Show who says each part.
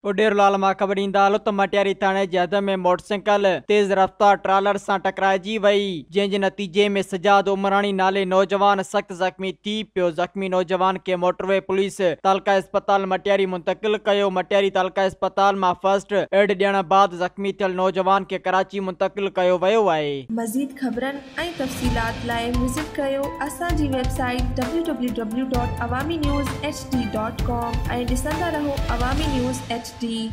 Speaker 1: उडेरलाल मां ख़बर ईंदा लुत मटियारी थाणे जे हद में मोटरसाइकिल तेज़ रफ़्तार ट्रालर सां टकराइजी वई, जंहिंजे नतीजे में सजाद उमरानी नाले नौजवान सख़्त ज़ख़्मी थी पियो। ज़ख़्मी नौजवान खे मोटरवे पुलिस तालका अस्पताल मटियारी मुंतक़िल कयो। मटियारी तालका अस्पताल मां फर्स्ट एड ॾियण बाद ज़ख़्मी थियल नौजवान खे कराची मुंतक़िल कयो वियो आहे।
Speaker 2: मज़ीद ख़बरनि ऐं तफ़सीलात लाइ विज़िट कयो असांजी वेबसाइट www.awamiNewsHD.com ऐं ॾिसंदा रहो अवामी न्यूज़ HD।